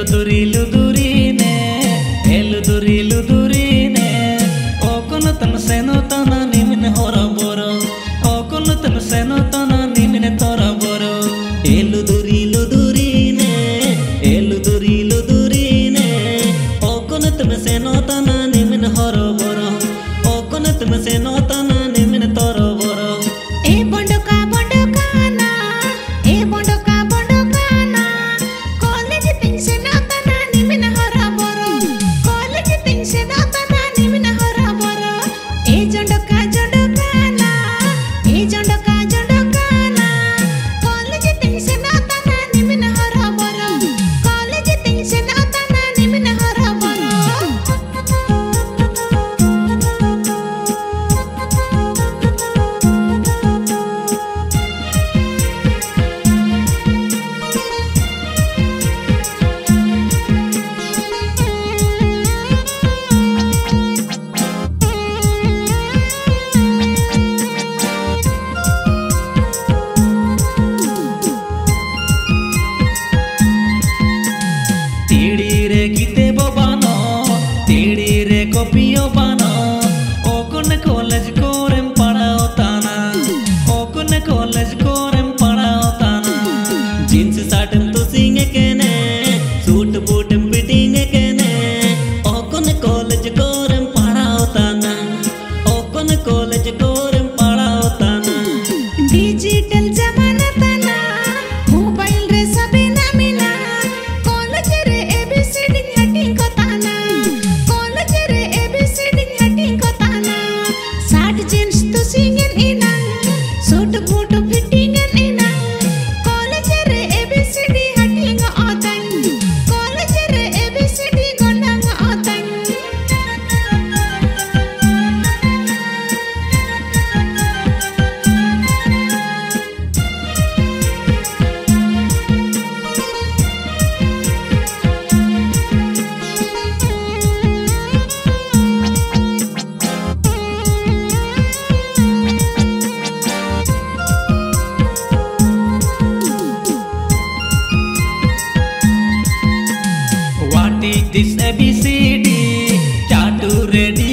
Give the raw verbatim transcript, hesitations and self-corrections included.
लुदुरी लुदुरीने ए लुदुरी लुदुरीने ओ कोन तन सेनो तना निमिन होरा बोरो ओ कोन तन सेनो तना निमिन तोरा बोरो ए लुदुरी लुदुरीने ए लुदुरी लुदुरीने ओ कोन तन सेनो तना निमिन होरा बोरो ओ कोन तन सेनो तना निमिन तोरा बोरो ए बंडका बंडका ना ए बंडका बंडका ना कॉलेज पेंशन तना निमिन होरा बोरो कॉलेज पेंशन तना निमिन होरा बोरो ए जंडका जंडका ना ए जंडका जंडका ना कॉलेज पेंशन तना निमिन होरा बोरो कॉलेज पेंशन तना निमिन होरा बोरो तीड़ी रे गीते बोबानो तीड़ी रे कॉपियो बानो ओ कोन कॉलेज कोरेम पढ़ाओ ताना ओ कोन कॉलेज कोरेम पढ़ाओ ताना जींस शर्ट तो सिंगे केने सूट बूट फिटिंग केने ओ कोन कॉलेज कोरेम पढ़ाओ ताना ओ कोन कॉलेज कोरेम पढ़ाओ ताना डिजिटल जमाना तना मोबाइल रे सबे नामिना कॉलेज रे एबीसीडी हटिंग को ताना कॉलेज रे एबीसीडी हटिंग को ताना शर्ट जींस तो सिंगन इना सूट बूट फिटिंग इना कॉलेज रे एबीसीडी हटिंग ओतन कॉलेज रे एबीसीडी गोंडंग ओतन What is this A B C D? Chatu ready.